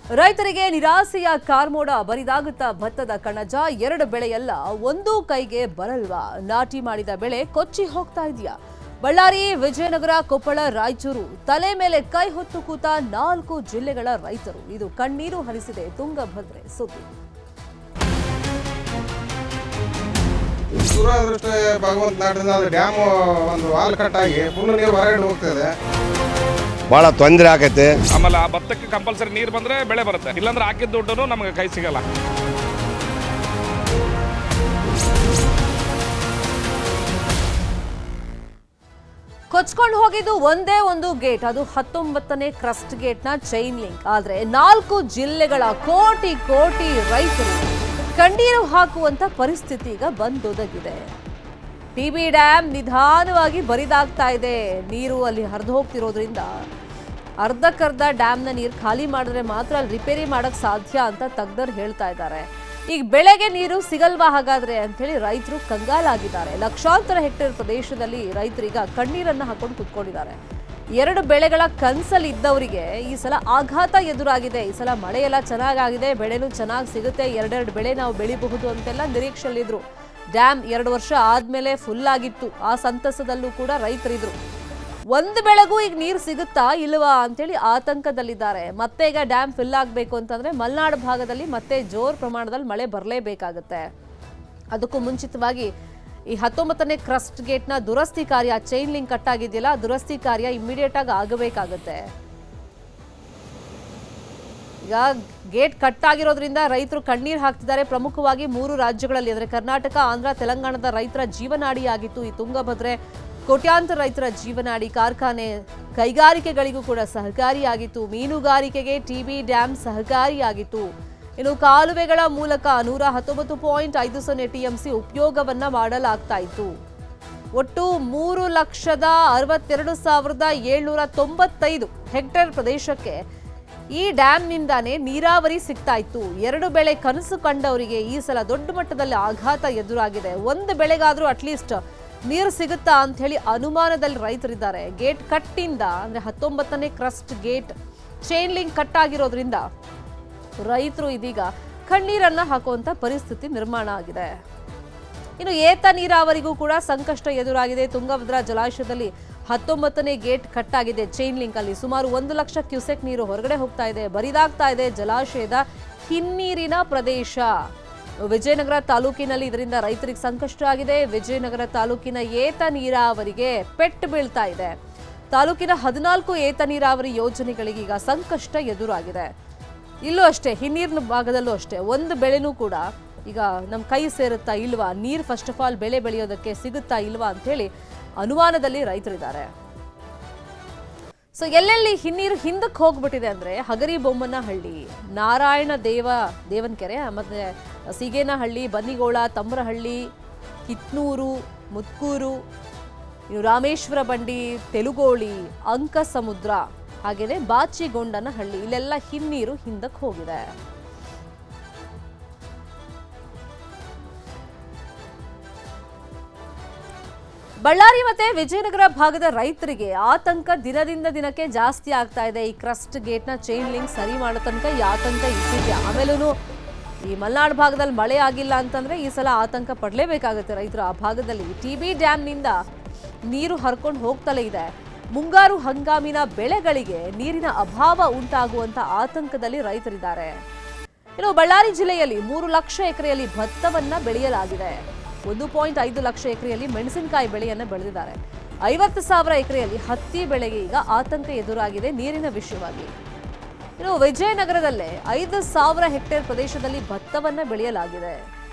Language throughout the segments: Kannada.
ರೈತರಿಗೆ ನಿರಾಸೆಯ ಕಾರ್ಮೋಡ ಬರಿದಾಗುತ್ತಾ ಭತ್ತದ ಕಣಜ ಎರಡು ಬೆಳೆಯಲ್ಲ ಒಂದು ಕೈಗೆ ಬರಲ್ವಾ ನಾಟಿ ಮಾಡಿದ ಬೆಳೆ ಕೊಚ್ಚಿ ಹೋಗ್ತಾ ಇದೆಯಾ ಬಳ್ಳಾರಿ ವಿಜಯನಗರ ಕೊಪ್ಪಳ ರಾಯಚೂರು ತಲೆ ಮೇಲೆ ಕೈ ಹೊತ್ತು ಕೂತ 4 ಜಿಲ್ಲೆಗಳ ರೈತರು ಇದು ಕಣ್ಣೀರು ಹರಿಸಿದೆ ತುಂಗಭದ್ರೆ ಸುದ್ದಿ ಸೂರ್ಯದೃಷ್ಟಿ ಭಗವಂತ ನಾಡಿನ ಡ್ಯಾಮ್ ಒಂದು ವಾಲ್ ಕಟ್ ಆಗಿ ಫುಲ್ ನೀರು ಹೊರಗಡೆ ಹೋಗ್ತಿದೆ ಬಹಳ ತೊಂದರೆ ಆಗೈತೆ ಆಮೇಲೆ ಆ ಭತ್ತಕ್ಕೆ ಕಂಪಲ್ಸರಿ ನೀರು ಬಂದ್ರೆ ಬೆಳೆ ಬರುತ್ತೆ ಇಲ್ಲಾಂದ್ರೆ ಹಾಕಿದ ದುಡ್ಡು ನಮಗೆ ಕೈ ಸಿಗಲ್ಲ ಕೊಚ್ಕೊಂಡು ಹೋಗಿದ್ದು ಒಂದೇ ಒಂದು ಗೇಟ್ ಅದು 19ನೇ ಕ್ರಸ್ಟ್ ಗೇಟ್ನ ಚೈನ್ ಲಿಂಕ್ ಆದ್ರೆ 4 ಜಿಲ್ಲೆಗಳ ಕೋಟಿ ಕೋಟಿ ರೈತರು ಕಣ್ಣೀರು ಹಾಕುವಂತ ಪರಿಸ್ಥಿತಿ ಈಗ ಬಂದೊದಗಿದೆ ಟಿಬಿ ಡ್ಯಾಮ್ ನಿಧಾನವಾಗಿ ಬರಿದಾಗ್ತಾ ಇದೆ ನೀರು ಅಲ್ಲಿ ಹರಿದು ಹೋಗ್ತಿರೋದ್ರಿಂದ ಅರ್ಧಕ್ಕರ್ಧ ಡ್ಯಾಮ್ನ ನೀರು ಖಾಲಿ ಮಾಡಿದ್ರೆ ಮಾತ್ರ ಅಲ್ಲಿ ರಿಪೇರಿ ಮಾಡಕ್ ಸಾಧ್ಯ ಅಂತ ತಜ್ಞರು ಹೇಳ್ತಾ ಇದ್ದಾರೆ ಈಗ ಬೆಳೆಗೆ ನೀರು ಸಿಗಲ್ವಾ ಹಾಗಾದ್ರೆ ಅಂತ ಹೇಳಿ ರೈತರು ಕಂಗಾಲಾಗಿದ್ದಾರೆ ಲಕ್ಷಾಂತರ ಹೆಕ್ಟೇರ್ ಪ್ರದೇಶದಲ್ಲಿ ರೈತರೀಗ ಕಣ್ಣೀರನ್ನ ಹಾಕೊಂಡು ಕುತ್ಕೊಂಡಿದ್ದಾರೆ ಎರಡು ಬೆಳೆಗಳ ಕನ್ಸಲ್ಲಿ ಇದ್ದವರಿಗೆ ಈ ಸಲ ಆಘಾತ ಎದುರಾಗಿದೆ ಈ ಸಲ ಮಳೆ ಎಲ್ಲ ಚೆನ್ನಾಗಾಗಿದೆ ಬೆಳೆನೂ ಚೆನ್ನಾಗಿ ಸಿಗುತ್ತೆ ಎರಡೆರಡು ಬೆಳೆ ನಾವು ಬೆಳಿಬಹುದು ಅಂತೆಲ್ಲ ನಿರೀಕ್ಷೆಯಲ್ಲಿದ್ರು ಡ್ಯಾಮ್ 2 ವರ್ಷ ಆದ್ಮೇಲೆ ಫುಲ್ ಆಗಿತ್ತು ಆ ಸಂತಸದಲ್ಲೂ ಕೂಡ ರೈತರಿದ್ರು ಒಂದು ಬೆಳೆಗೂ ಈಗ ನೀರು ಸಿಗುತ್ತಾ ಇಲ್ವಾ ಅಂತೇಳಿ ಆತಂಕದಲ್ಲಿದ್ದಾರೆ ಮತ್ತೆ ಈಗ ಡ್ಯಾಮ್ ಫಿಲ್ ಆಗಬೇಕು ಅಂತಂದ್ರೆ ಮಲೆನಾಡು ಭಾಗದಲ್ಲಿ ಮತ್ತೆ ಜೋರ್ ಪ್ರಮಾಣದಲ್ಲಿ ಮಳೆ ಬರಲೇಬೇಕಾಗುತ್ತೆ ಅದಕ್ಕೂ ಮುಂಚಿತವಾಗಿ ಈ 19ನೇ ಕ್ರಸ್ಟ್ ಗೇಟ್ನ ದುರಸ್ತಿ ಕಾರ್ಯ ಚೈನ್ ಲಿಂಕ್ ಕಟ್ ಆಗಿದೆಯಲ್ಲ ದುರಸ್ತಿ ಕಾರ್ಯ ಇಮಿಡಿಯೇಟ್ ಆಗಿ ಆಗಬೇಕಾಗುತ್ತೆ ಈಗ ಗೇಟ್ ಕಟ್ ಆಗಿರೋದ್ರಿಂದ ರೈತರು ಕಣ್ಣೀರು ಹಾಕ್ತಿದ್ದಾರೆ ಪ್ರಮುಖವಾಗಿ 3 ರಾಜ್ಯಗಳಲ್ಲಿ ಅಂದರೆ ಕರ್ನಾಟಕ ಆಂಧ್ರ ತೆಲಂಗಾಣದ ರೈತರ ಜೀವನಾಡಿಯಾಗಿತ್ತು ಈ ತುಂಗಭದ್ರೆ ಕೋಟ್ಯಾಂತರ ರೈತರ ಜೀವನಾಡಿ ಕಾರ್ಖಾನೆ ಕೈಗಾರಿಕೆಗಳಿಗೂ ಕೂಡ ಸಹಕಾರಿಯಾಗಿತ್ತು ಮೀನುಗಾರಿಕೆಗೆ ಟಿಬಿ ಡ್ಯಾಮ್ ಸಹಕಾರಿಯಾಗಿತ್ತು ಇನ್ನು ಕಾಲುವೆಗಳ ಮೂಲಕ 119.50 ಟಿಎಂಸಿ ಉಪಯೋಗವನ್ನ ಮಾಡಲಾಗ್ತಾ ಇತ್ತು ಒಟ್ಟು 3,62,795 ಹೆಕ್ಟೇರ್ ಪ್ರದೇಶಕ್ಕೆ ಈ ಡ್ಯಾಮ್ನಿಂದಾನೇ ನೀರಾವರಿ ಸಿಗ್ತಾ ಇತ್ತು ಎರಡು ಬೆಳೆ ಕನಸು ಕಂಡವರಿಗೆ ಈ ಸಲ ದೊಡ್ಡ ಮಟ್ಟದಲ್ಲಿ ಆಘಾತ ಎದುರಾಗಿದೆ ಒಂದು ಬೆಳೆಗಾದ್ರೂ ಅಟ್ಲೀಸ್ಟ್ ನೀರು ಸಿಗುತ್ತಾ ಅಂತ ಹೇಳಿ ಅನುಮಾನದಲ್ಲಿ ರೈತರಿದ್ದಾರೆ ಗೇಟ್ ಕಟ್ಟಿಂದ ಅಂದ್ರೆ 19ನೇ crest gate chain link cut ಆಗಿರೋದ್ರಿಂದ ರೈತರು ಇದೀಗ ಕಣ್ಣೀರನ್ನ ಹಾಕುವಂತ ಪರಿಸ್ಥಿತಿ ನಿರ್ಮಾಣ ಆಗಿದೆ ಇನ್ನು ಏತ ನೀರಾವರಿಗೂ ಕೂಡ ಸಂಕಷ್ಟ ಎದುರಾಗಿದೆ ತುಂಗಭದ್ರಾ ಜಲಾಶಯದಲ್ಲಿ 19ನೇ ಗೇಟ್ ಕಟ್ ಆಗಿದೆ ಚೈನ್ ಲಿಂಕ್ ಅಲ್ಲಿ ಸುಮಾರು 1 ಲಕ್ಷ ಕ್ಯೂಸೆಕ್ ನೀರು ಹೊರಗಡೆ ಹೋಗ್ತಾ ಇದೆ ಬರಿದಾಗ್ತಾ ಇದೆ ಜಲಾಶಯದ ಹಿನ್ನೀರಿನ ಪ್ರದೇಶ ವಿಜಯನಗರ ತಾಲೂಕಿನಲ್ಲಿ ಇದರಿಂದ ರೈತರಿಗೆ ಸಂಕಷ್ಟ ಆಗಿದೆ ವಿಜಯನಗರ ತಾಲೂಕಿನ ಏತ ನೀರಾವರಿಗೆ ಪೆಟ್ಟು ಬೀಳ್ತಾ ಇದೆ ತಾಲೂಕಿನ 14 ಏತ ನೀರಾವರಿ ಯೋಜನೆಗಳಿಗೆ ಈಗ ಸಂಕಷ್ಟ ಎದುರಾಗಿದೆ ಇಲ್ಲೂ ಅಷ್ಟೇ ಹಿನ್ನೀರಿನ ಭಾಗದಲ್ಲೂ ಅಷ್ಟೇ ಒಂದು ಬೆಳೆನೂ ಕೂಡ ಈಗ ನಮ್ಮ ಕೈ ಸೇರುತ್ತಾ ಇಲ್ವಾ ನೀರು ಫಸ್ಟ್ ಆಫ್ ಆಲ್ ಬೆಳೆ ಬೆಳೆಯೋದಕ್ಕೆ ಸಿಗುತ್ತಾ ಇಲ್ವಾ ಅಂತ ಹೇಳಿ ಅನುಮಾನದಲ್ಲಿ ರೈತರಿದ್ದಾರೆ ಸೊ ಎಲ್ಲೆಲ್ಲಿ ಹಿನ್ನೀರು ಹಿಂದಕ್ಕೆ ಹೋಗ್ಬಿಟ್ಟಿದೆ ಅಂದ್ರೆ ಹಗರಿಬೊಮ್ಮನಹಳ್ಳಿ ನಾರಾಯಣ ದೇವನಕೆರೆ ಮತ್ತೆ ಸಿಗೇನಹಳ್ಳಿ ಬನ್ನಿಗೋಳ ತಮ್ಮರಹಳ್ಳಿ ಕಿತ್ನೂರು ಮುತ್ಕೂರು ಇನ್ನು ರಾಮೇಶ್ವರ ಬಂಡಿ ತೆಲುಗೋಳಿ ಅಂಕಸಮುದ್ರ ಹಾಗೇನೆ ಬಾಚಿಗೊಂಡನಹಳ್ಳಿ ಇಲ್ಲೆಲ್ಲ ಹಿನ್ನೀರು ಹಿಂದಕ್ಕೆ ಹೋಗಿದೆ ಬಳ್ಳಾರಿ ಮತ್ತೆ ವಿಜಯನಗರ ಭಾಗದ ರೈತರಿಗೆ ಆತಂಕ ದಿನದಿಂದ ದಿನಕ್ಕೆ ಜಾಸ್ತಿ ಆಗ್ತಾ ಇದೆ ಈ ಕ್ರಸ್ಟ್ ಗೇಟ್ನ ಚೈನ್ ಲಿಂಕ್ ಸರಿ ಮಾಡೋ ತನಕ ಈ ಆತಂಕ ಇದ್ದಿದೆ ಆಮೇಲೂ ಈ ಮಲೆನಾಡು ಭಾಗದಲ್ಲಿ ಮಳೆ ಆಗಿಲ್ಲ ಅಂತಂದ್ರೆ ಈ ಸಲ ಆತಂಕ ಪಡಲೇಬೇಕಾಗುತ್ತೆ ರೈತರು ಆ ಭಾಗದಲ್ಲಿ ಟಿಬಿ ಡ್ಯಾಮ್ನಿಂದ ನೀರು ಹರ್ಕೊಂಡು ಹೋಗ್ತಲೇ ಇದೆ ಮುಂಗಾರು ಹಂಗಾಮಿನ ಬೆಳೆಗಳಿಗೆ ನೀರಿನ ಅಭಾವ ಉಂಟಾಗುವಂತ ಆತಂಕದಲ್ಲಿ ರೈತರಿದ್ದಾರೆ ಇನ್ನು ಬಳ್ಳಾರಿ ಜಿಲ್ಲೆಯಲ್ಲಿ 3 ಲಕ್ಷ ಎಕರೆಯಲ್ಲಿ ಭತ್ತವನ್ನ ಬೆಳೆಯಲಾಗಿದೆ 1.5 ಲಕ್ಷ ಎಕರೆಯಲ್ಲಿ ಮೆಣಸಿನಕಾಯಿ ಬೆಳೆಯನ್ನ ಬೆಳೆದಿದ್ದಾರೆ 50,000 ಎಕರೆಯಲ್ಲಿ ಹತ್ತಿ ಬೆಳೆಗೆ ಈಗ ಆತಂಕ ಎದುರಾಗಿದೆ ನೀರಿನ ವಿಷಯವಾಗಿ ಇನ್ನು ವಿಜಯನಗರದಲ್ಲೇ 5,000 ಹೆಕ್ಟೇರ್ ಪ್ರದೇಶದಲ್ಲಿ ಭತ್ತವನ್ನ ಬೆಳೆಯಲಾಗಿದೆ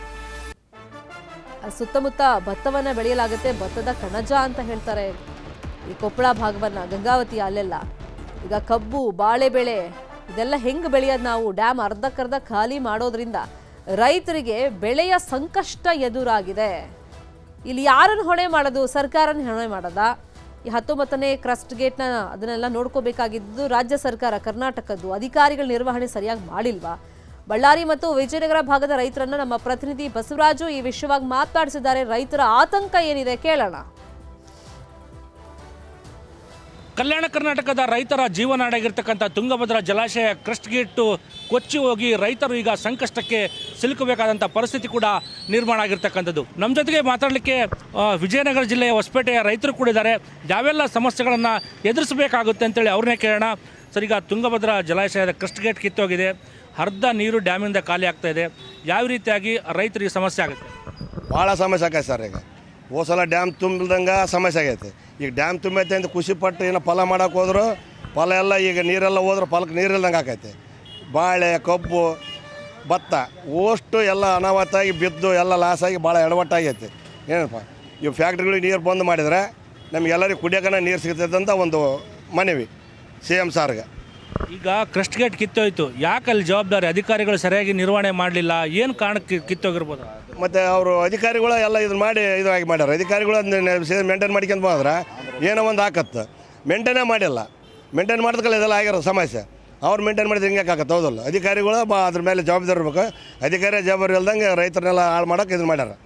ಸುತ್ತಮುತ್ತ ಭತ್ತವನ್ನ ಬೆಳೆಯಲಾಗುತ್ತೆ ಭತ್ತದ ಕಣಜ ಅಂತ ಹೇಳ್ತಾರೆ ಈ ಕೊಪ್ಪಳ ಭಾಗವನ್ನ ಗಂಗಾವತಿ ಅಲ್ಲೆಲ್ಲ ಈಗ ಕಬ್ಬು ಬಾಳೆ ಬೆಳೆ ಇದೆಲ್ಲ ಹೆಂಗ್ ಬೆಳೆಯೋದು ನಾವು ಡ್ಯಾಮ್ ಅರ್ಧಕ್ಕರ್ಧ ಖಾಲಿ ಮಾಡೋದ್ರಿಂದ ರೈತರಿಗೆ ಬೆಳೆಯ ಸಂಕಷ್ಟ ಎದುರಾಗಿದೆ ಇಲ್ಲಿ ಯಾರನ್ನು ಹೊಣೆ ಮಾಡೋದು ಸರ್ಕಾರನ ಹೊಣೆ ಮಾಡೋದಾ ಈ 19ನೇ ಕ್ರಸ್ಟ್ ಗೇಟ್ನ ಅದನ್ನೆಲ್ಲ ನೋಡ್ಕೋಬೇಕಾಗಿದ್ದು ರಾಜ್ಯ ಸರ್ಕಾರ ಕರ್ನಾಟಕದ್ದು ಅಧಿಕಾರಿಗಳ ನಿರ್ವಹಣೆ ಸರಿಯಾಗಿ ಮಾಡಿಲ್ವಾ ಬಳ್ಳಾರಿ ಮತ್ತು ವಿಜಯನಗರ ಭಾಗದ ರೈತರನ್ನ ನಮ್ಮ ಪ್ರತಿನಿಧಿ ಬಸವರಾಜು ಈ ವಿಷಯವಾಗಿ ಮಾತನಾಡಿಸಿದ್ದಾರೆ ರೈತರ ಆತಂಕ ಏನಿದೆ ಕೇಳೋಣ ಕಲ್ಯಾಣ ಕರ್ನಾಟಕದ ರೈತರ ಜೀವನಾಡಿಯಾಗಿರ್ತಕ್ಕಂಥ ತುಂಗಭದ್ರಾ ಜಲಾಶಯ ಕ್ರಸ್ಟ್ ಗೇಟು ಕೊಚ್ಚಿ ಹೋಗಿ ರೈತರು ಈಗ ಸಂಕಷ್ಟಕ್ಕೆ ಸಿಲುಕಬೇಕಾದಂಥ ಪರಿಸ್ಥಿತಿ ಕೂಡ ನಿರ್ಮಾಣ ಆಗಿರ್ತಕ್ಕಂಥದ್ದು. ನಮ್ಮ ಜೊತೆಗೆ ಮಾತಾಡಲಿಕ್ಕೆ ವಿಜಯನಗರ ಜಿಲ್ಲೆಯ ಹೊಸಪೇಟೆಯ ರೈತರು ಕೂಡ ಇದ್ದಾರೆ. ಯಾವೆಲ್ಲ ಸಮಸ್ಯೆಗಳನ್ನು ಎದುರಿಸಬೇಕಾಗುತ್ತೆ ಅಂತೇಳಿ ಅವ್ರನ್ನೇ ಕೇಳೋಣ. ಸರ್, ಈಗ ತುಂಗಭದ್ರಾ ಜಲಾಶಯದ ಕ್ರಸ್ಟ್ ಗೇಟ್ ಕಿತ್ತೋಗಿದೆ, ಅರ್ಧ ನೀರು ಡ್ಯಾಮಿಂದ ಖಾಲಿ ಆಗ್ತಾ ಇದೆ. ಯಾವ ರೀತಿಯಾಗಿ ರೈತರಿಗೆ ಸಮಸ್ಯೆ ಆಗುತ್ತೆ? ಭಾಳ ಸಮಸ್ಯೆ ಆಗೈತೆ ಸರ್. ಈಗ ಹೋದ ಡ್ಯಾಮ್ ತುಂಬಿದಂಗೆ ಸಮಸ್ಯೆ ಆಗೈತೆ. ಈಗ ಡ್ಯಾಮ್ ತುಂಬೈತೆ ಅಂತ ಖುಷಿಪಟ್ಟು ಏನೋ ಫಲ ಮಾಡೋಕೆ ಹೋದ್ರು ಫಲ ಎಲ್ಲ ಈಗ ನೀರೆಲ್ಲ ಹೋದ್ರೆ ಫಲಕ್ಕೆ ನೀರಿಲ್ದಂಗೆ ಆಕೈತೆ. ಬಾಳೆ, ಕಬ್ಬು, ಭತ್ತ ಅಷ್ಟು ಎಲ್ಲ ಅನಾಹುತಾಗಿ ಬಿದ್ದು ಎಲ್ಲ ಲಾಸಾಗಿ ಭಾಳ ಎಡವಟ್ಟಾಗೈತೆ. ಏನಪ್ಪ, ಇವು ಫ್ಯಾಕ್ಟ್ರಿಗಳಿಗೆ ನೀರು ಬಂದ್ ಮಾಡಿದರೆ ನಮಗೆಲ್ಲರಿಗೂ ಕುಡಿಯೋಕೆ ನೀರು ಸಿಗ್ತೈತೆ ಅಂತ ಒಂದು ಮನವಿ CM ಸಾರ್ಗೆ. ಈಗ ಕ್ರಸ್ಟ್ ಗೇಟ್ ಕಿತ್ತೋಯ್ತು, ಯಾಕೆ ಅಲ್ಲಿ ಜವಾಬ್ದಾರಿ ಅಧಿಕಾರಿಗಳು ಸರಿಯಾಗಿ ನಿರ್ವಹಣೆ ಮಾಡಲಿಲ್ಲ? ಏನು ಕಾರಣಕ್ಕೆ ಕಿತ್ತೋಗಿರ್ಬೋದು? ಮತ್ತು ಅವರು ಅಧಿಕಾರಿಗಳು ಎಲ್ಲ ಇದನ್ನು ಮಾಡಿ ಇದಾಗಿ ಮಾಡ್ಯಾರ. ಅಧಿಕಾರಿಗಳು ಮೇಂಟೈನ್ ಮಾಡ್ಕೊಂಡು ಹೋದ್ರೆ ಏನೋ ಒಂದು ಆಕತ್ತೆ. ಮೇಂಟೈನೇ ಮಾಡಿಲ್ಲ. ಮೇಂಟೈನ್ ಮಾಡಿದ್ಕಲ್ಲ ಇದೆಲ್ಲ ಆಗಿರೋ ಸಮಸ್ಯೆ. ಅವ್ರು ಮೇಂಟೈನ್ ಮಾಡಿದ್ರೆ ಹಿಂಗೆ ಆಕತ್ತೆ, ಹೌದಲ್ಲ? ಅಧಿಕಾರಿಗಳು ಅದ್ರ ಮೇಲೆ ಜವಾಬ್ದಾರಿ ಇರಬೇಕು. ಅಧಿಕಾರಿ ಜವಾಬ್ದಾರಿ ಇಲ್ದಂಗೆ ರೈತರನ್ನೆಲ್ಲ ಹಾಳು ಮಾಡೋಕೆ ಇದನ್ನು ಮಾಡ್ಯಾರ.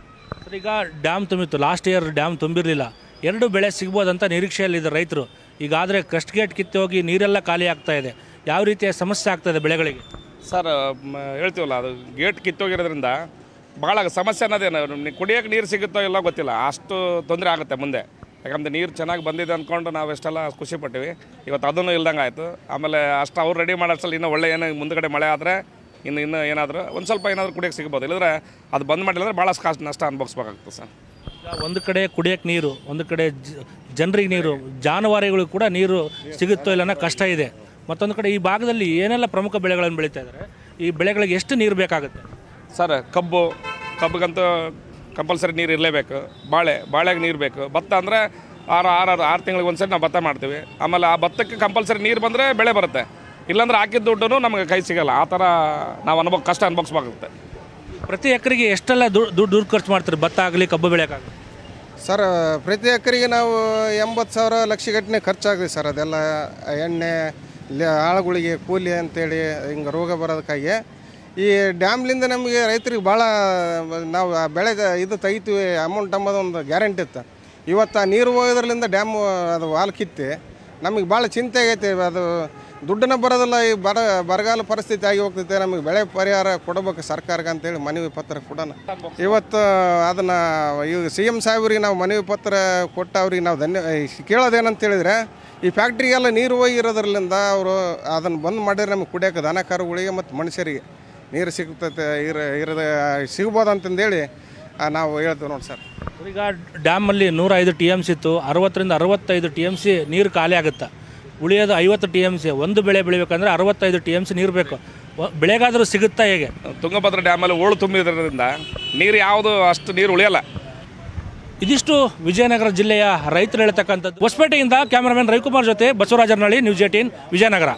ಈಗ ಡ್ಯಾಮ್ ತುಂಬಿತ್ತು, ಲಾಸ್ಟ್ ಇಯರ್ ಡ್ಯಾಮ್ ತುಂಬಿರಲಿಲ್ಲ. 2 ಬೆಳೆ ಸಿಗ್ಬೋದಂತ ನಿರೀಕ್ಷೆಯಲ್ಲಿದ್ದ ರೈತರು. ಈಗಾದರೆ ಕ್ರಸ್ಟ್ ಗೇಟ್ ಕಿತ್ತು ಹೋಗಿ ನೀರೆಲ್ಲ ಖಾಲಿ ಆಗ್ತಾ ಇದೆ. ಯಾವ ರೀತಿಯ ಸಮಸ್ಯೆ ಆಗ್ತಾಯಿದೆ ಬೆಳೆಗಳಿಗೆ? ಸರ್, ಹೇಳ್ತೀವಲ್ಲ, ಅದು ಗೇಟ್ ಕಿತ್ತೋಗಿರೋದ್ರಿಂದ ಭಾಳ ಸಮಸ್ಯೆ ಅನ್ನೋದೇನು, ಕುಡಿಯೋಕೆ ನೀರು ಸಿಗುತ್ತೋ ಇಲ್ಲ ಗೊತ್ತಿಲ್ಲ, ಅಷ್ಟು ತೊಂದರೆ ಆಗುತ್ತೆ ಮುಂದೆ. ಯಾಕಂದರೆ ನೀರು ಚೆನ್ನಾಗಿ ಬಂದಿದೆ ಅಂದ್ಕೊಂಡು ನಾವು ಎಷ್ಟೆಲ್ಲ ಖುಷಿ ಪಟ್ಟಿವಿ. ಇವತ್ತು ಅದನ್ನು ಇಲ್ದಂಗೆ ಆಯಿತು. ಆಮೇಲೆ ಅಷ್ಟು ಅವ್ರು ರೆಡಿ ಮಾಡೋಷ್ಟಲ್ಲಿ ಇನ್ನೂ ಒಳ್ಳೆ ಏನೋ ಮುಂದುಗಡೆ ಮಳೆ ಆದರೆ ಇನ್ನೂ ಏನಾದರೂ ಒಂದು ಸ್ವಲ್ಪ ಏನಾದರೂ ಕುಡಿಯೋಕ್ಕೆ ಸಿಗ್ಬೋದು. ಇಲ್ಲದ್ರೆ ಅದು ಬಂದ್ ಮಾಡಿಲ್ಲ ಅಂದರೆ ಭಾಳ ನಷ್ಟ ಅನುಭವಿಸ್ಬೇಕಾಗ್ತದೆ ಸರ್. ಒಂದು ಕಡೆ ಕುಡಿಯೋಕ್ಕೆ ನೀರು, ಒಂದು ಕಡೆ ಜನರಿಗೆ ನೀರು, ಜಾನುವಾರುಗಳಿಗೂ ಕೂಡ ನೀರು ಸಿಗುತ್ತೋ ಇಲ್ಲ ಅನ್ನೋ ಕಷ್ಟ ಇದೆ. ಮತ್ತೊಂದು ಕಡೆ ಈ ಭಾಗದಲ್ಲಿ ಏನೆಲ್ಲ ಪ್ರಮುಖ ಬೆಳೆಗಳನ್ನು ಬೆಳೀತಾ ಇದ್ದಾರೆ, ಈ ಬೆಳೆಗಳಿಗೆ ಎಷ್ಟು ನೀರು ಬೇಕಾಗುತ್ತೆ? ಸರ್, ಕಬ್ಬಿಗಂತೂ ಕಂಪಲ್ಸರಿ ನೀರು ಇರಲೇಬೇಕು. ಬಾಳೆಗೆ ನೀರು ಬೇಕು. ಭತ್ತ ಅಂದರೆ 6 ತಿಂಗಳಿಗೆ ಒಂದು ಸರಿ ನಾವು ಭತ್ತ ಮಾಡ್ತೀವಿ. ಆಮೇಲೆ ಆ ಭತ್ತಕ್ಕೆ ಕಂಪಲ್ಸರಿ ನೀರು ಬಂದರೆ ಬೆಳೆ ಬರುತ್ತೆ. ಇಲ್ಲಾಂದ್ರೆ ಹಾಕಿದ ದುಡ್ಡು ನಮಗೆ ಕೈ ಸಿಗೋಲ್ಲ. ಆ ಥರ ನಾವು ಕಷ್ಟ ಅನುಭವಿಸ್ಬೇಕಾಗುತ್ತೆ. ಪ್ರತಿ ಎಕರೆಗೆ ಎಷ್ಟೆಲ್ಲ ದುಡ್ಡು ಖರ್ಚು ಮಾಡ್ತಾರೆ ಭತ್ತ ಆಗಲಿ ಕಬ್ಬು ಬೆಳೆಯೋಕ್ಕಾಗಲಿ? ಸರ್, ಪ್ರತಿ ಎಕರೆಗೆ ನಾವು 80,000 ಲಕ್ಷಗಟ್ಟಲೆ ಖರ್ಚಾಗಿದೆ ಸರ್. ಅದೆಲ್ಲ ಎಣ್ಣೆ, ಆಳುಗಳಿಗೆ ಕೂಲಿ ಅಂತೇಳಿ ಹಿಂಗೆ ರೋಗ ಬರೋದಕ್ಕಾಗಿ ಈ ಡ್ಯಾಮ್ಲಿಂದ ನಮಗೆ ರೈತರಿಗೆ ಭಾಳ ನಾವು ಬೆಳೆ ಇದು ತೆಗಿತೀವಿ ಅಮೌಂಟ್ ಅಂಬೋದು ಒಂದು ಗ್ಯಾರಂಟಿ ಇತ್ತು. ಇವತ್ತು ನೀರು ಹೋಗೋದ್ರಲ್ಲಿಂದ ಡ್ಯಾಮ್ ಅದು ವಾಲ್ ಕಿತ್ತಿ ನಮಗೆ ಭಾಳ ಚಿಂತೆ ಆಗೈತೆ. ಅದು ದುಡ್ಡನ್ನ ಬರೋದಿಲ್ಲ. ಈ ಬರಗಾಲ ಪರಿಸ್ಥಿತಿ ಆಗಿ ಹೋಗ್ತೈತೆ. ನಮಗೆ ಬೆಳೆ ಪರಿಹಾರ ಕೊಡಬೇಕು ಸರ್ಕಾರಕ್ಕೆ ಅಂತೇಳಿ ಮನವಿ ಪತ್ರ ಕೊಡೋಣ. ಇವತ್ತು ಅದನ್ನು ಈಗ CM ಸಾಹೇಬ್ರಿಗೆ ನಾವು ಮನವಿ ಪತ್ರ ಕೊಟ್ಟು ಅವ್ರಿಗೆ ನಾವು ಕೇಳೋದೇನಂತ ಹೇಳಿದರೆ, ಈ ಫ್ಯಾಕ್ಟ್ರಿಗೆಲ್ಲ ನೀರು ಹೋಗಿರೋದ್ರಲ್ಲಿಂದ ಅವರು ಅದನ್ನು ಬಂದ್ ಮಾಡಿದ್ರೆ ನಮಗೆ ಕುಡಿಯೋಕೆ ದನ ಕರುಗಳಿಗೆ ಮತ್ತು ಮನುಷ್ಯರಿಗೆ ನೀರು ಸಿಗ್ತೈತೆ ಸಿಗ್ಬೋದು ಅಂತಂದೇಳಿ ನಾವು ಹೇಳ್ತೀವಿ ನೋಡಿ ಸರ್. ಈಗ ಡ್ಯಾಮಲ್ಲಿ 105 TMC ಇತ್ತು, 60ರಿಂದ 65 TMC ನೀರು ಖಾಲಿ ಆಗುತ್ತೆ. ಉಳಿಯೋದು 50 TMC. ಒಂದು ಬೆಳೆ ಬೆಳಿಬೇಕಂದ್ರೆ 65 TMC ನೀರು ಬೇಕು. ಬೆಳೆಗಾದರೂ ಸಿಗುತ್ತಾ ಹೇಗೆ? ತುಂಗಭದ್ರಾ ಡ್ಯಾಮಲ್ಲಿ ಹೂಳು ತುಂಬಿದ್ರಿಂದ ನೀರು ಯಾವುದು ಅಷ್ಟು ನೀರು ಉಳಿಯಲ್ಲ. ಇದಿಷ್ಟು ವಿಜಯನಗರ ಜಿಲ್ಲೆಯ ರೈತರು ಹೇಳ್ತಕ್ಕಂಥದ್ದು. ಹೊಸಪೇಟೆಯಿಂದ ಕ್ಯಾಮರಾಮನ್ ರವಿಕುಮಾರ್ ಜೊತೆ ಬಸವರಾಜ ನರಳಿ, ನ್ಯೂಸ್ 18 ವಿಜಯನಗರ.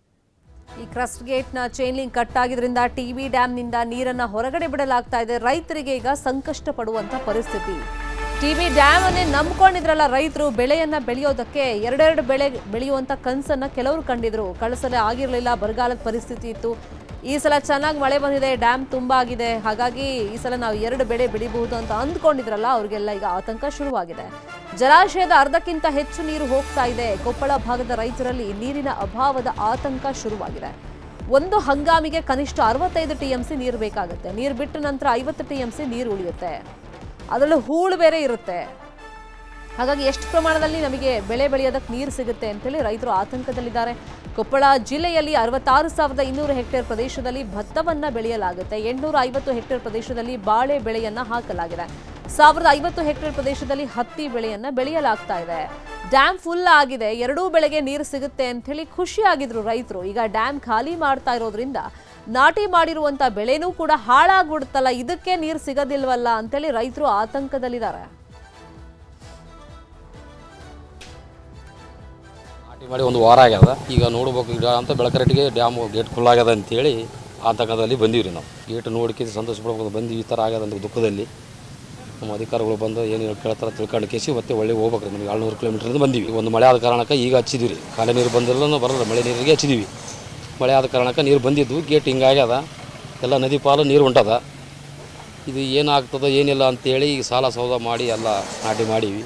ಈ ಕ್ರಸ್ಟ್ ಗೇಟ್ನ ಚೈನ್ ಲಿಂಕ್ ಕಟ್ ಆಗಿದ್ರಿಂದ TB ಡ್ಯಾಮ್ನಿಂದ ನೀರನ್ನ ಹೊರಗಡೆ ಬಿಡಲಾಗ್ತಾ ಇದೆ. ರೈತರಿಗೆ ಈಗ ಸಂಕಷ್ಟ ಪಡುವಂತ ಪರಿಸ್ಥಿತಿ. TB ಡ್ಯಾಮ್ ಅನ್ನೇ ನಂಬ್ಕೊಂಡಿದ್ರಲ್ಲ ರೈತರು, ಬೆಳೆಯನ್ನ ಬೆಳೆಯೋದಕ್ಕೆ 2 ಬೆಳೆ ಬೆಳೆಯುವಂತ ಕನಸನ್ನ ಕೆಲವರು ಕಂಡಿದ್ರು. ಕಳೆದ ಸಲ ಆಗಿರಲಿಲ್ಲ, ಬರಗಾಲದ ಪರಿಸ್ಥಿತಿ ಇತ್ತು. ಈ ಸಲ ಚೆನ್ನಾಗಿ ಮಳೆ ಬಂದಿದೆ, ಡ್ಯಾಮ್ ತುಂಬಾಗಿದೆ, ಹಾಗಾಗಿ ಈ ಸಲ ನಾವು 2 ಬೆಳೆ ಬೆಳಿಬಹುದು ಅಂತ ಅಂದ್ಕೊಂಡಿದ್ರಲ್ಲ, ಅವ್ರಿಗೆಲ್ಲ ಈಗ ಆತಂಕ ಶುರುವಾಗಿದೆ. ಜಲಾಶಯದ ಅರ್ಧಕ್ಕಿಂತ ಹೆಚ್ಚು ನೀರು ಹೋಗ್ತಾ ಇದೆ. ಕೊಪ್ಪಳ ಭಾಗದ ರೈತರಲ್ಲಿ ನೀರಿನ ಅಭಾವದ ಆತಂಕ ಶುರುವಾಗಿದೆ. ಒಂದು ಹಂಗಾಮಿಗೆ ಕನಿಷ್ಠ 65 TMC ನೀರು ಬೇಕಾಗುತ್ತೆ. ನೀರು ಬಿಟ್ಟ ನಂತರ 50 TMC ನೀರು ಉಳಿಯುತ್ತೆ. ಅದರಲ್ಲೂ ಹೂಳು ಬೇರೆ ಇರುತ್ತೆ. ಹಾಗಾಗಿ ಎಷ್ಟು ಪ್ರಮಾಣದಲ್ಲಿ ನಮಗೆ ಬೆಳೆ ಬೆಳೆಯೋದಕ್ಕೆ ನೀರು ಸಿಗುತ್ತೆ ಅಂತೇಳಿ ರೈತರು ಆತಂಕದಲ್ಲಿದ್ದಾರೆ. ಕೊಪ್ಪಳ ಜಿಲ್ಲೆಯಲ್ಲಿ 66,200 ಹೆಕ್ಟೇರ್ ಪ್ರದೇಶದಲ್ಲಿ ಭತ್ತವನ್ನ ಬೆಳೆಯಲಾಗುತ್ತೆ. 850 ಹೆಕ್ಟೇರ್ ಪ್ರದೇಶದಲ್ಲಿ ಬಾಳೆ ಬೆಳೆಯನ್ನ ಹಾಕಲಾಗಿದೆ. 1050 ಹೆಕ್ಟೇರ್ ಪ್ರದೇಶದಲ್ಲಿ ಹತ್ತಿ ಬೆಳೆಯನ್ನ ಬೆಳೆಯಲಾಗ್ತಾ ಇದೆ. ಡ್ಯಾಮ್ ಫುಲ್ ಆಗಿದೆ, 2 ಬೆಳೆಗೆ ನೀರು ಸಿಗುತ್ತೆ ಅಂತ ಹೇಳಿ ಖುಷಿಯಾಗಿದ್ರು ರೈತರು. ಈಗ ಡ್ಯಾಮ್ ಖಾಲಿ ಮಾಡ್ತಾ ಇರೋದ್ರಿಂದ ನಾಟಿ ಮಾಡಿರುವಂತ ಬೆಳೆನೂ ಕೂಡ ಹಾಳಾಗ್ಬಿಡುತ್ತಲ್ಲ, ಇದಕ್ಕೆ ನೀರು ಸಿಗೋದಿಲ್ವಲ್ಲ ಅಂತೇಳಿ ರೈತರು ಆತಂಕದಲ್ಲಿದ್ದಾರೆ. ನಾಟಿ ಮಾಡಿ 1 ವಾರ ಆಗ್ಯದ. ಈಗ ನೋಡ್ಬೇಕು ಈಗ ಅಂತ ಬೆಳಕರೆಟ್ಟಿಗೆ ಡ್ಯಾಮ್ ಗೇಟ್ ಫುಲ್ ಆಗ್ಯದ ಅಂತೇಳಿ ಆತಂಕದಲ್ಲಿ ಬಂದೀವಿ ನಾವು. ಗೇಟ್ ನೋಡ್ಕೊಂಡು ಸಂತೋಷ ಪಡ್ಬೇಕು ಬಂದು ಈ ಥರ ಆಗ್ಯದ ಅಂತ ದುಃಖದಲ್ಲಿ ನಮ್ಮ ಅಧಿಕಾರಿಗಳು ಬಂದು ಏನು ಕೇಳ್ತಾರೆ ತಿಳ್ಕೊಂಡು ಕೇಸಿ ಮತ್ತೆ ಒಳ್ಳೆ ಹೋಗ್ಬೇಕು. ನಮಗೆ 700 ಕಿಲೋಮೀಟ್ರಿಂದ ಬಂದೀವಿ. ಒಂದು ಮಳೆ ಆದ ಕಾರಣಕ್ಕೆ ಈಗ ಹಚ್ಚಿದ್ವಿ ರೀ. ಖಾಲಿ ನೀರು ಬಂದಿಲ್ಲ ಬರೋಲ್ಲ, ಮಳೆ ನೀರಿಗೆ ಹಚ್ಚಿದ್ದೀವಿ. ಮಳೆ ಆದ ಕಾರಣಕ್ಕೆ ನೀರು ಬಂದಿದ್ದು ಗೇಟ್ ಹಿಂಗಾಗ್ಯದ, ಎಲ್ಲ ನದಿ ಪಾಲು ನೀರು ಹೊಂಟದ. ಇದು ಏನಾಗ್ತದೋ ಏನಿಲ್ಲ ಅಂತೇಳಿ ಈಗ ಸಾಲ ಸೌದ ಮಾಡಿ ಎಲ್ಲ ನಾಟಿ ಮಾಡೀವಿ.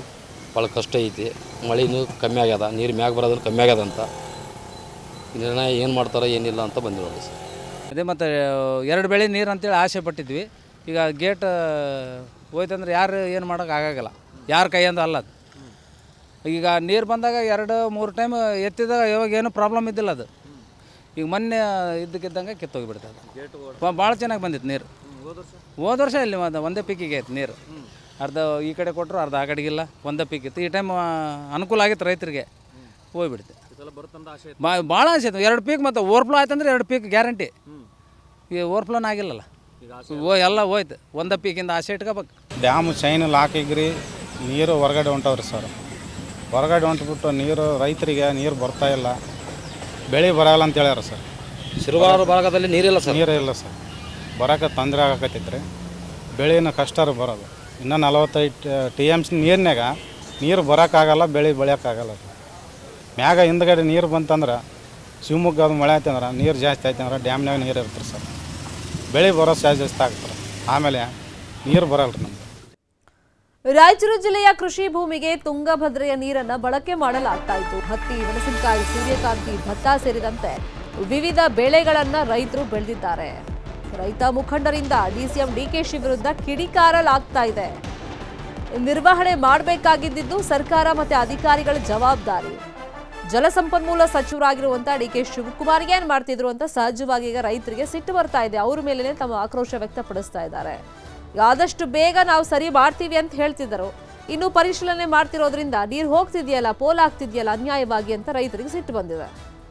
ಭಾಳ ಕಷ್ಟ ಐತಿ. ಮಳೆನೂ ಕಮ್ಮಿ ಆಗ್ಯದ, ನೀರು ಮ್ಯಾಗ ಬರೋದನ್ನು ಕಮ್ಮಿ ಆಗ್ಯದ ಅಂತ ನಿರ್ಣಯ ಏನು ಮಾಡ್ತಾರೋ ಏನಿಲ್ಲ ಅಂತ ಬಂದಿರೋದು ಸರ್. ಅದೇ ಮತ್ತು 2 ಬೆಳೆ ನೀರು ಅಂತೇಳಿ ಆಸೆ ಪಟ್ಟಿದ್ವಿ. ಈಗ ಗೇಟ್ ಹೋಯ್ತಂದ್ರೆ ಯಾರು ಏನು ಮಾಡೋಕೆ ಆಗೋಲ್ಲ, ಯಾರ ಕೈಯಿಂದ ಅಲ್ಲ ಅದು. ಈಗ ನೀರು ಬಂದಾಗ 2-3 ಟೈಮ್ ಎತ್ತಿದಾಗ ಇವಾಗ ಏನೂ ಪ್ರಾಬ್ಲಮ್ ಇದ್ದಿಲ್ಲ ಅದು. ಈಗ ಮೊನ್ನೆ ಇದ್ದಕ್ಕಿದ್ದಂಗೆ ಕಿತ್ತೋಗಿಬಿಡ್ತದೆ. ಭಾಳ ಚೆನ್ನಾಗಿ ಬಂದಿತ್ತು ನೀರು. ಹೋದ ವರ್ಷ ಇಲ್ಲಿ ಒಂದೇ ಪೀಕಿಗೆ ಆಯ್ತು ನೀರು. ಅರ್ಧ ಈ ಕಡೆ ಕೊಟ್ಟರು, ಅರ್ಧ ಆ ಕಡೆಗಿಲ್ಲ, ಒಂದೇ ಪೀಕ್ ಇತ್ತು. ಈ ಟೈಮ್ ಅನುಕೂಲ ಆಗಿತ್ತು ರೈತರಿಗೆ, ಹೋಗ್ಬಿಡ್ತು. ಭಾಳ ಆಸೆ ಇತ್ತು. 2 ಪೀಕ್ ಮತ್ತು ಓವರ್ಫ್ಲೋ ಆಯ್ತಂದ್ರೆ 2 ಪೀಕ್ ಗ್ಯಾರಂಟಿ. ಈಗ ಓವರ್ಫ್ಲೋನ ಆಗಿಲ್ಲಲ್ಲ, ಎಲ್ಲ ಹೋಯ್ತು. ಒಂದೇ ಪೀಕಿಂದ ಆಸೆ ಇಟ್ಕೋಬೇಕು. ಡ್ಯಾಮ್ ಶೈನ್ ಲಾಕಿಗ್ರಿ ನೀರು ಹೊರಗಡೆ ಹೊಂಟವ್ರಿ ಸರ್. ಹೊರಗಡೆ ಹೊಂಟ್ಬಿಟ್ಟು ನೀರು ರೈತರಿಗೆ ನೀರು ಬರ್ತಾಯಿಲ್ಲ, ಬೆಳೆ ಬರೋಲ್ಲ ಅಂತ ಹೇಳ್ಯಾರ ಸರ್. ಶಿರವಾರ ಭಾಗದಲ್ಲಿ ನೀರಿಲ್ಲ ಸರ್. ನೀರಿಲ್ಲ ಸರ್, ಬರೋಕೆ ತೊಂದರೆ ಆಗಕತ್ತೈತ್ರಿ. ಬೆಳೆನ ಕಷ್ಟ ಬರೋದು. ಇನ್ನೂ 45 TMC ನೀರಿನಾಗ ನೀರು ಬರೋಕ್ಕಾಗಲ್ಲ, ಬೆಳೆ ಬೆಳೆಯೋಕ್ಕಾಗಲ್ಲ. ಮ್ಯಾಗ ಹಿಂದ್ಗಡೆ ನೀರು ಬಂತಂದ್ರೆ ಶಿವಮೊಗ್ಗ ಅದು ಮಳೆ ಆಯ್ತಂದ್ರೆ ನೀರು ಜಾಸ್ತಿ ಆಯ್ತಂದ್ರೆ ಡ್ಯಾಮ್ನಾಗ ನೀರು ಇರ್ತಾರೆ ಸರ್, ಬೆಳೆ ಬರೋ ಜಾಸ್ತಿ ಆಗ್ತಾರೆ. ಆಮೇಲೆ ನೀರು ಬರಲ್ಲ ರೀ ನಮ್ಗೆ. ರಾಯಚೂರು ಜಿಲ್ಲೆಯ ಕೃಷಿ ಭೂಮಿಗೆ ತುಂಗಭದ್ರೆಯ ನೀರನ್ನು ಬಳಕೆ ಮಾಡಲಾಗ್ತಾ ಇತ್ತು. ಹತ್ತಿ, ಮೆಣಸಿನಕಾಯಿ, ಸೂರ್ಯಕಾಂತಿ, ಭತ್ತ ಸೇರಿದಂತೆ ವಿವಿಧ ಬೆಳೆಗಳನ್ನ ರೈತರು ಬೆಳೆದಿದ್ದಾರೆ. ರೈತ ಮುಖಂಡರಿಂದ ಡಿಸಿಎಂ ಡಿಕೆಶಿ ವಿರುದ್ಧ ಕಿಡಿಕಾರಲಾಗ್ತಾ ಇದೆ. ನಿರ್ವಹಣೆ ಮಾಡಬೇಕಾಗಿದ್ದು ಸರ್ಕಾರ ಮತ್ತೆ ಅಧಿಕಾರಿಗಳ ಜವಾಬ್ದಾರಿ. ಜಲಸಂಪನ್ಮೂಲ ಸಚಿವರಾಗಿರುವಂತಹ ಡಿಕೆ ಶಿವಕುಮಾರ್ ಏನ್ ಮಾಡ್ತಿದ್ರು ಅಂತ ಸಹಜವಾಗಿ ಈಗ ರೈತರಿಗೆ ಸಿಟ್ಟು ಬರ್ತಾ ಇದೆ. ಅವ್ರ ಮೇಲೆನೆ ತಮ್ಮ ಆಕ್ರೋಶ ವ್ಯಕ್ತಪಡಿಸ್ತಾ ಇದ್ದಾರೆ. ಆದಷ್ಟು ಬೇಗ ನಾವು ಸರಿ ಮಾಡ್ತೀವಿ ಅಂತ ಹೇಳ್ತಿದ್ದರು, ಇನ್ನು ಪರಿಶೀಲನೆ ಮಾಡ್ತಿರೋದ್ರಿಂದ ನೀರು ಹೋಗ್ತಿದೆಯಲ್ಲ, ಪೋಲ್ ಆಗ್ತಿದೆಯಲ್ಲ ಅನ್ಯಾಯವಾಗಿ ಅಂತ ರೈತರಿಗೆ ಸಿಟ್ಟು ಬಂದಿದೆ.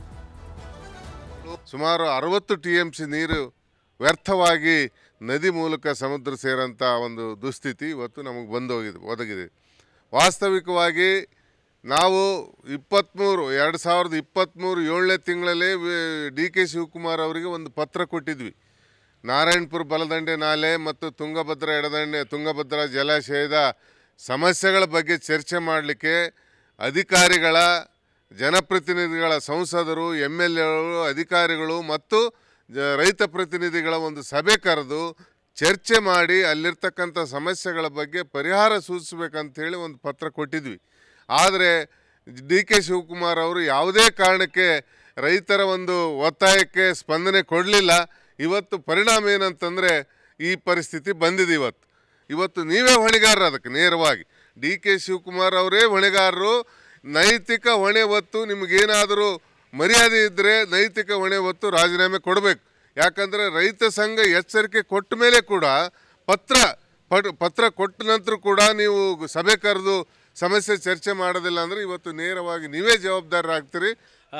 ಸುಮಾರು 60 TMC ನೀರು ವ್ಯರ್ಥವಾಗಿ ನದಿ ಮೂಲಕ ಸಮುದ್ರ ಸೇರೋಂಥ ಒಂದು ದುಸ್ಥಿತಿ ಇವತ್ತು ನಮಗೆ ಒದಗಿದೆ. ವಾಸ್ತವಿಕವಾಗಿ ನಾವು 2023 7ನೇ ತಿಂಗಳಲ್ಲೇ DK ಶಿವಕುಮಾರ್ ಅವರಿಗೆ ಒಂದು ಪತ್ರ ಕೊಟ್ಟಿದ್ವಿ. ನಾರಾಯಣಪುರ ಬಲದಂಡೆ ನಾಲೆ ಮತ್ತು ತುಂಗಭದ್ರಾ ಎಡದಂಡೆ ತುಂಗಭದ್ರಾ ಜಲಾಶಯದ ಸಮಸ್ಯೆಗಳ ಬಗ್ಗೆ ಚರ್ಚೆ ಮಾಡಲಿಕ್ಕೆ ಅಧಿಕಾರಿಗಳ, ಜನಪ್ರತಿನಿಧಿಗಳ, ಸಂಸದರು, MLAಗಳು, ಅಧಿಕಾರಿಗಳು ಮತ್ತು ರೈತ ಪ್ರತಿನಿಧಿಗಳ ಒಂದು ಸಭೆ ಕರೆದು ಚರ್ಚೆ ಮಾಡಿ ಅಲ್ಲಿರ್ತಕ್ಕಂಥ ಸಮಸ್ಯೆಗಳ ಬಗ್ಗೆ ಪರಿಹಾರ ಸೂಚಿಸಬೇಕಂತೇಳಿ ಒಂದು ಪತ್ರ ಕೊಟ್ಟಿದ್ವಿ. ಆದರೆ DK ಶಿವಕುಮಾರ್ ಅವರು ಯಾವುದೇ ಕಾರಣಕ್ಕೆ ರೈತರ ಒಂದು ಒತ್ತಾಯಕ್ಕೆ ಸ್ಪಂದನೆ ಕೊಡಲಿಲ್ಲ. ಇವತ್ತು ಪರಿಣಾಮ ಏನಂತಂದರೆ ಈ ಪರಿಸ್ಥಿತಿ ಬಂದಿದೆ. ಇವತ್ತು ನೀವೇ ಹೊಣೆಗಾರರು, ಅದಕ್ಕೆ ನೇರವಾಗಿ DK ಶಿವಕುಮಾರ್ ಅವರೇ ಹೊಣೆಗಾರರು. ನೈತಿಕ ಹೊಣೆ ಹೊತ್ತು ನಿಮಗೇನಾದರೂ ಮರ್ಯಾದೆ ಇದ್ದರೆ ನೈತಿಕ ಹೊಣೆ ಹೊತ್ತು ರಾಜೀನಾಮೆ ಕೊಡಬೇಕು. ಯಾಕಂದರೆ ರೈತ ಸಂಘ ಎಚ್ಚರಿಕೆ ಕೊಟ್ಟ ಮೇಲೆ ಕೂಡ ಪತ್ರ ಕೊಟ್ಟ ನಂತರ ಕೂಡ ನೀವು ಸಭೆ ಕರೆದು ಸಮಸ್ಯೆ ಚರ್ಚೆ ಮಾಡೋದಿಲ್ಲ ಅಂದರೆ ಇವತ್ತು ನೇರವಾಗಿ ನೀವೇ ಜವಾಬ್ದಾರರಾಗ್ತೀರಿ.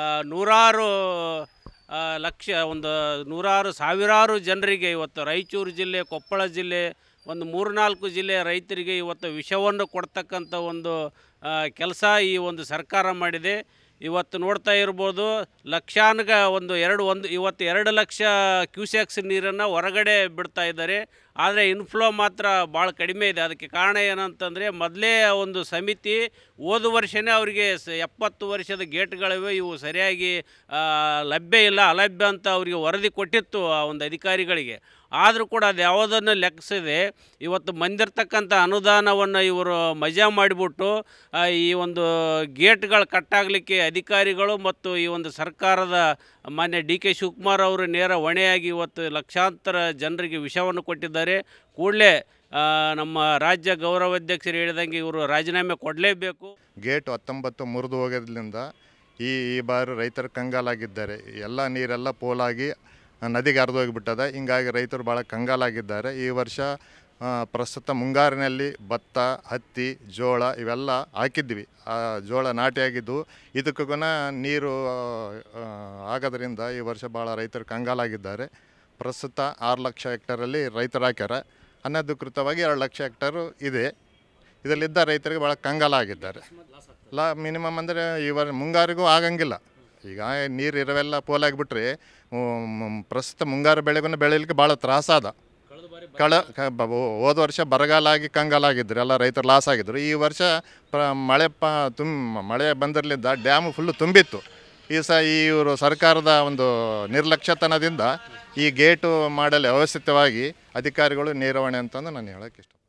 ನೂರಾರು ಸಾವಿರಾರು ಜನರಿಗೆ ಇವತ್ತು ರಾಯಚೂರು ಜಿಲ್ಲೆ, ಕೊಪ್ಪಳ ಜಿಲ್ಲೆ, ಒಂದು 3-4 ಜಿಲ್ಲೆಯ ರೈತರಿಗೆ ಇವತ್ತು ವಿಷವನ್ನು ಕೊಡ್ತಕ್ಕಂಥ ಒಂದು ಕೆಲಸ ಈ ಒಂದು ಸರ್ಕಾರ ಮಾಡಿದೆ. ಇವತ್ತು ನೋಡ್ತಾ ಇರ್ಬೋದು, ಇವತ್ತು 2 ಲಕ್ಷ ಕ್ಯೂಸೆಕ್ಸ್ ನೀರನ್ನು ಹೊರಗಡೆ ಬಿಡ್ತಾ ಇದ್ದಾರೆ. ಆದರೆ ಇನ್ಫ್ಲೋ ಮಾತ್ರ ಭಾಳ ಕಡಿಮೆ ಇದೆ. ಅದಕ್ಕೆ ಕಾರಣ ಏನಂತಂದರೆ, ಮೊದಲೇ ಒಂದು ಸಮಿತಿ ಹೋದ ವರ್ಷವೇ ಅವರಿಗೆ 70 ವರ್ಷದ ಗೇಟ್ಗಳಿವೆ, ಇವು ಸರಿಯಾಗಿ ಲಭ್ಯ ಇಲ್ಲ, ಅಲಭ್ಯ ಅಂತ ಅವರಿಗೆ ವರದಿ ಕೊಟ್ಟಿತ್ತು ಆ ಒಂದು ಅಧಿಕಾರಿಗಳಿಗೆ. ಆದರೂ ಕೂಡ ಅದು ಯಾವುದನ್ನು ಲೆಕ್ಕಿಸದೆ ಇವತ್ತು ಬಂದಿರತಕ್ಕಂಥ ಅನುದಾನವನ್ನು ಇವರು ಮಜಾ ಮಾಡಿಬಿಟ್ಟು ಈ ಒಂದು ಗೇಟ್ಗಳು ಕಟ್ಟಾಗಲಿಕ್ಕೆ ಅಧಿಕಾರಿಗಳು ಮತ್ತು ಈ ಒಂದು ಸರ್ಕಾರದ ಮಾನ್ಯ DK ಶಿವಕುಮಾರ್ ಅವರು ನೇರ ಹೊಣೆಯಾಗಿ ಇವತ್ತು ಲಕ್ಷಾಂತರ ಜನರಿಗೆ ವಿಷವನ್ನು ಕೊಟ್ಟಿದ್ದಾರೆ. ಕೂಡಲೇ ನಮ್ಮ ರಾಜ್ಯ ಗೌರವಾಧ್ಯಕ್ಷರು ಹೇಳಿದಂಗೆ ಇವರು ರಾಜೀನಾಮೆ ಕೊಡಲೇಬೇಕು. ಗೇಟ್ 19 ಮುರಿದು ಹೋಗೋದ್ರಿಂದ ಈ ಬಾರಿ ರೈತರು ಕಂಗಾಲಾಗಿದ್ದಾರೆ. ಎಲ್ಲ ನೀರೆಲ್ಲ ಪೋಲಾಗಿ ನದಿಗೆ ಹರಿದೋಗಿಬಿಟ್ಟದ. ಹಿಂಗಾಗಿ ರೈತರು ಭಾಳ ಕಂಗಾಲಾಗಿದ್ದಾರೆ. ಈ ವರ್ಷ ಪ್ರಸ್ತುತ ಮುಂಗಾರಿನಲ್ಲಿ ಭತ್ತ, ಹತ್ತಿ, ಜೋಳ ಇವೆಲ್ಲ ಹಾಕಿದ್ವಿ. ಜೋಳ ನಾಟಿಯಾಗಿದ್ದು ಇದಕ್ಕೂ ನೀರು ಆಗೋದ್ರಿಂದ ಈ ವರ್ಷ ಭಾಳ ರೈತರು ಕಂಗಾಲಾಗಿದ್ದಾರೆ. ಪ್ರಸ್ತುತ 6 ಲಕ್ಷ ಹೆಕ್ಟರಲ್ಲಿ ರೈತರು ಹಾಕ್ಯಾರ. ಅನಧಿಕೃತವಾಗಿ 2 ಲಕ್ಷ ಹೆಕ್ಟರು ಇದೆ. ಇದರಲ್ಲಿದ್ದ ರೈತರಿಗೆ ಭಾಳ ಕಂಗಾಲಾಗಿದ್ದಾರೆ. ಮಿನಿಮಮ್ ಅಂದರೆ ಈ ಮುಂಗಾರಿಗೂ ಆಗಂಗಿಲ್ಲ. ಈಗ ನೀರು ಇರೋವೆಲ್ಲ ಪೋಲಾಗಿಬಿಟ್ರೆ ಪ್ರಸ್ತುತ ಮುಂಗಾರು ಬೆಳೆಯಲಿಕ್ಕೆ ಭಾಳ ತ್ರಾಸಾದ. ಹೋದ ವರ್ಷ ಬರಗಾಲಾಗಿ ಕಂಗಾಲಾಗಿದ್ರು, ಎಲ್ಲ ರೈತರು ಲಾಸ್ ಆಗಿದ್ರು. ಈ ವರ್ಷ ಮಳೆ ಬಂದಿರಲಿದ್ದ ಡ್ಯಾಮು ಫುಲ್ಲು ತುಂಬಿತ್ತು. ಇವರು ಸರ್ಕಾರದ ಒಂದು ನಿರ್ಲಕ್ಷ್ಯತನದಿಂದ ಈ ಗೇಟು ಮಾಡಲು ವ್ಯವಸ್ಥಿತವಾಗಿ ಅಧಿಕಾರಿಗಳು ನೇರವಣೆ ಅಂತಂದು ನಾನು ಹೇಳೋಕ್ಕೆ ಇಷ್ಟ.